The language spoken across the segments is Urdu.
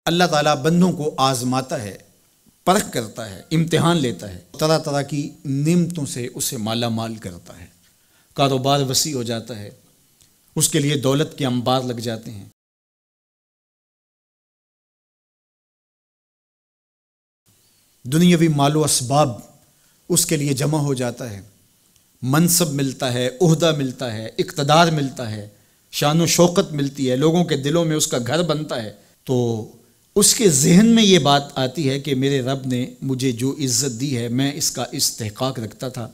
اللہ تعالیٰ بندوں کو آزماتا ہے، پرکھ کرتا ہے، امتحان لیتا ہے، طرح طرح کی نعمتوں سے اسے مالا مال کرتا ہے، کاروبار وسیع ہو جاتا ہے، اس کے لیے دولت کے انبار لگ جاتے ہیں، دنیاوی مال و اسباب اس کے لیے جمع ہو جاتا ہے، منصب ملتا ہے، عہدہ ملتا ہے، اقتدار ملتا ہے، شان و شوکت ملتی ہے، لوگوں کے دلوں میں اس کا گھر بنتا ہے، تو اس کے ذہن میں یہ بات آتی ہے کہ میرے رب نے مجھے جو عزت دی ہے میں اس کا استحقاق رکھتا تھا،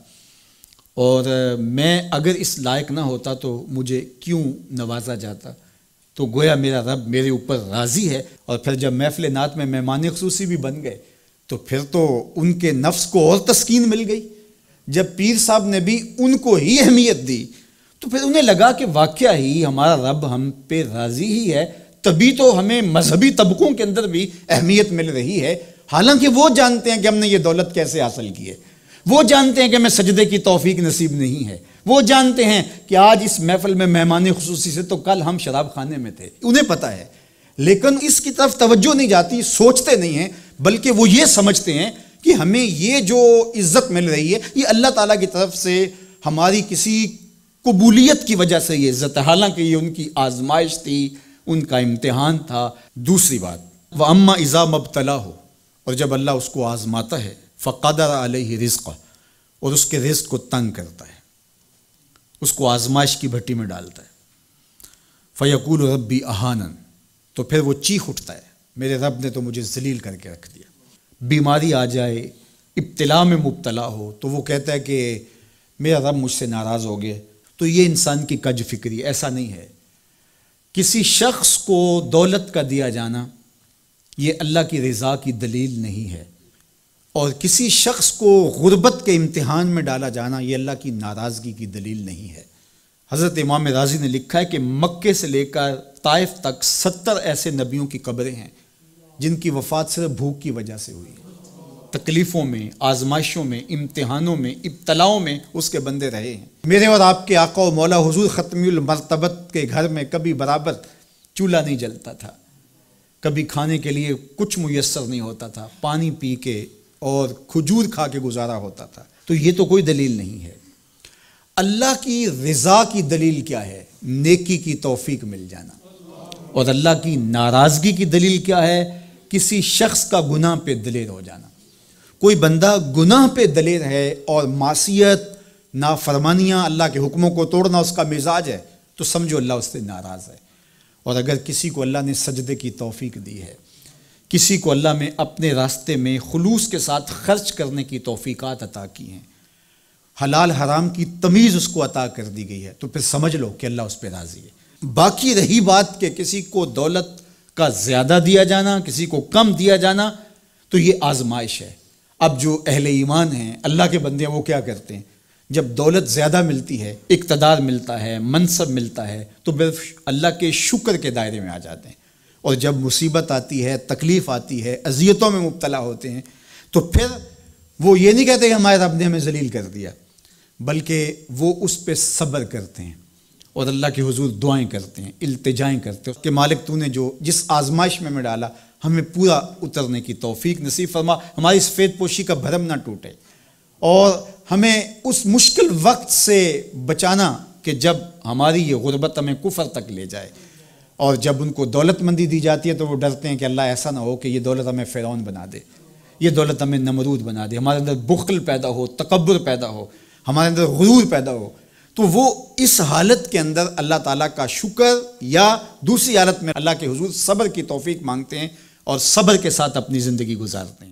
اور میں اگر اس لائق نہ ہوتا تو مجھے کیوں نوازا جاتا، تو گویا میرا رب میرے اوپر راضی ہے۔ اور پھر جب محفل نعت میں مہمان خصوصی بھی بن گئے تو پھر تو ان کے نفس کو اور تسکین مل گئی۔ جب پیر صاحب نے بھی ان کو ہی اہمیت دی تو پھر انہیں لگا کہ واقعہ ہی ہمارا رب ہم پہ راضی ہی ہے، تبھی تو ہمیں مذہبی طبقوں کے اندر بھی اہمیت مل رہی ہے، حالانکہ وہ جانتے ہیں کہ ہم نے یہ دولت کیسے حاصل کی ہے، وہ جانتے ہیں کہ ہمیں سجدے کی توفیق نصیب نہیں ہے، وہ جانتے ہیں کہ آج اس محفل میں مہمان خصوصی سے تو کل ہم شراب خانے میں تھے، انہیں پتہ ہے، لیکن اس کی طرف توجہ نہیں جاتی، سوچتے نہیں ہیں، بلکہ وہ یہ سمجھتے ہیں کہ ہمیں یہ جو عزت مل رہی ہے یہ اللہ تعالیٰ کی طرف سے ہماری کسی قبولیت کی وجہ سے یہ عزت ہے، حالانکہ یہ ان کی آزمائش تھی، ان کا امتحان تھا۔ دوسری بات، وَأَمَّا إِذَا مَبْتَلَاهُ، اور جب اللہ اس کو آزماتا ہے، فَقَدَرَ عَلَيْهِ رِزْقَهُ، اور اس کے رزق کو تنگ کرتا ہے، اس کو آزمائش کی بھٹی میں ڈالتا ہے، فَيَقُولُ رَبِّي أَهَانَنِ، تو پھر وہ چیخ اٹھتا ہے، میرے رب نے تو مجھے ذلیل کر کے رکھ دیا۔ بیماری آ جائے، ابتلا میں مبتلا ہو تو وہ کہتا ہے کہ میرا رب مجھ سے ناراض ہو گیا، تو یہ انسان کی کج فکری، ایسا نہیں ہے۔ کسی شخص کو دولت کا دیا جانا یہ اللہ کی رضا کی دلیل نہیں ہے، اور کسی شخص کو غربت کے امتحان میں ڈالا جانا یہ اللہ کی ناراضگی کی دلیل نہیں ہے۔ حضرت امام رازی نے لکھا ہے کہ مکے سے لے کر طائف تک 70 ایسے نبیوں کی قبریں ہیں جن کی وفات صرف بھوک کی وجہ سے ہوئی، تکلیفوں میں، آزمائشوں میں، امتحانوں میں، ابتلاؤں میں اس کے بندے رہے ہیں۔ میرے اور آپ کے آقا و مولا حضور ختمی المرتبت کے گھر میں کبھی برابر چولہا نہیں جلتا تھا، کبھی کھانے کے لیے کچھ میسر نہیں ہوتا تھا، پانی پی کے اور کھجور کھا کے گزارا ہوتا تھا، تو یہ تو کوئی دلیل نہیں ہے۔ اللہ کی رضا کی دلیل کیا ہے؟ نیکی کی توفیق مل جانا۔ اور اللہ کی ناراضگی کی دلیل کیا ہے؟ کسی شخص کا گناہ پہ دلیر ہو جانا۔ کوئی بندہ گناہ پہ دلیر ہے اور معصیت، نافرمانیاں، اللہ کے حکموں کو توڑنا اس کا مزاج ہے، تو سمجھو اللہ اس سے ناراض ہے۔ اور اگر کسی کو اللہ نے سجدے کی توفیق دی ہے، کسی کو اللہ نے اپنے راستے میں خلوص کے ساتھ خرچ کرنے کی توفیقات عطا کی ہیں، حلال حرام کی تمیز اس کو عطا کر دی گئی ہے، تو پھر سمجھ لو کہ اللہ اس پہ راضی ہے۔ باقی رہی بات کہ کسی کو دولت کا زیادہ دیا جانا، کسی کو کم دیا جانا، تو یہ آزمائش ہے۔ اب جو اہل ایمان ہیں، اللہ کے بندے ہیں، وہ کیا کرتے ہیں؟ جب دولت زیادہ ملتی ہے، اقتدار ملتا ہے، منصب ملتا ہے، تو پھر اللہ کے شکر کے دائرے میں آ جاتے ہیں، اور جب مصیبت آتی ہے، تکلیف آتی ہے، اذیتوں میں مبتلا ہوتے ہیں، تو پھر وہ یہ نہیں کہتے کہ ہمارے رب نے ہمیں ذلیل کر دیا، بلکہ وہ اس پہ صبر کرتے ہیں اور اللہ کے حضور دعائیں کرتے ہیں، التجائیں کرتے ہیں کہ مالک تو نے جو جس آزمائش میں ڈالا ہمیں پورا اترنے کی توفیق نصیب فرما، ہماری سفید پوشی کا بھرم نہ ٹوٹے، اور ہمیں اس مشکل وقت سے بچانا کہ جب ہماری یہ غربت ہمیں کفر تک لے جائے۔ اور جب ان کو دولت مندی دی جاتی ہے تو وہ ڈرتے ہیں کہ اللہ ایسا نہ ہو کہ یہ دولت ہمیں فرعون بنا دے، یہ دولت ہمیں نمرود بنا دے، ہمارے اندر بخل پیدا ہو، تکبر پیدا ہو، ہمارے اندر غرور پیدا ہو، تو وہ اس حالت کے اندر اللہ تعالیٰ کا شکر یا دوسری حالت میں اللہ کے حضور صبر کی توفیق مانگتے ہیں اور صبر کے ساتھ اپنی زندگی گزارتے ہیں۔